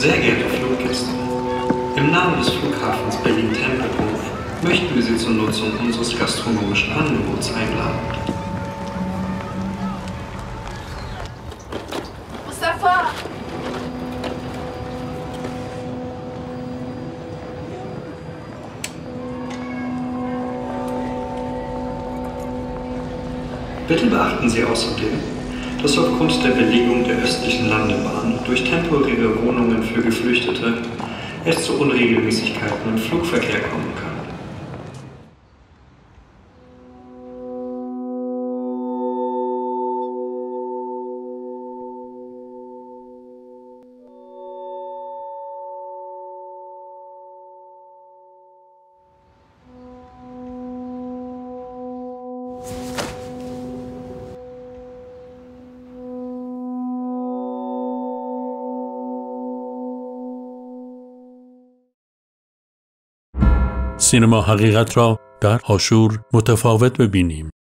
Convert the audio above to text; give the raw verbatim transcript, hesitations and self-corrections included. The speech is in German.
Sehr geehrte Fluggäste, im Namen des Flughafens Berlin-Tempelhof möchten wir Sie zur Nutzung unseres gastronomischen Angebots einladen. Mustafa! Bitte beachten Sie außerdem, dass aufgrund der Belegung der östlichen Landebahn durch temporäre Wohnungen für Geflüchtete es zu Unregelmäßigkeiten im Flugverkehr kommen kann. سینما حقیقت را در آشور متفاوت ببینیم.